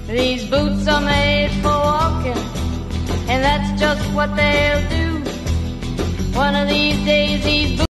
These boots are made for walking, and that's just what they'll do. One of these days these boots